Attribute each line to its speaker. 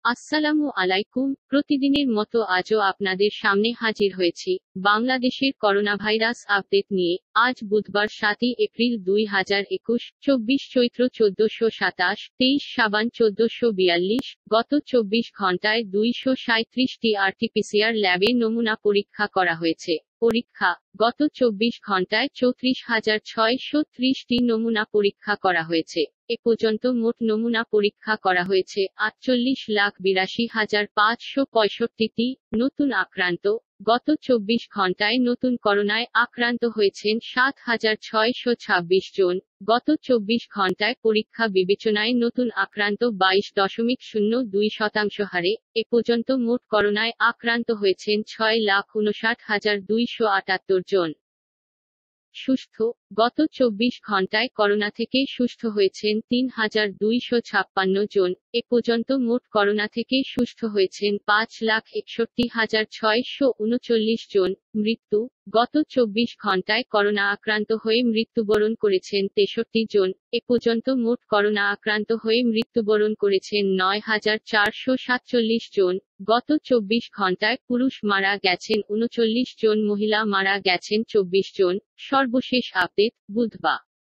Speaker 1: আসসালামু আলাইকুম। প্রতিদিনের মতো আজও আপনাদের সামনে হাজির হয়েছি বাংলাদেশের করোনা ভাইরাস আপডেট নিয়ে। আজ বুধবার 7 এপ্রিল 2021, 24 চৈত্র 1427, 23 সাবান 1442। গত 24 ঘন্টায় 237টি আরটিপিসিআর ল্যাবে নমুনা পরীক্ষা করা হয়েছে। পরীক্ষা: গত 24 ঘন্টায় 34,630টি নমুনা পরীক্ষা করা হয়েছে। এ পর্যন্ত মোট নমুনা পরীক্ষা করা হয়েছে 48,82,565টি। নতুন আক্রান্ত: গত 24 ঘন্টায় নতুন করোনায় আক্রান্ত হয়েছেন 7,626 জন। গত 24 ঘন্টায় পরীক্ষা বিবেচনায় নতুন আক্রান্ত 22.02% হারে। এ পর্যন্ত মোট করোনায় আক্রান্ত হয়েছেন 6,59,278 জন। সুস্থ: গত 24 ঘন্টায় করোনা থেকে সুস্থ হয়েছেন 3,256 জন। এ পর্যন্ত মোট করোনা থেকে সুস্থ হয়েছেন 5,61,639 জন। মৃত্যু: গত 24 ঘন্টায় করোনা আক্রান্ত হয়ে মৃত্যুবরণ করেছেন 63 জন। এ পর্যন্ত মোট করোনা আক্রান্ত হয়ে মৃত্যুবরণ করেছেন 9,447 জন। গত 24 ঘন্টায় পুরুষ মারা গেছেন 39 জন, মহিলা মারা গেছেন 24 জন। সর্বশেষ আপডেট: বুধবার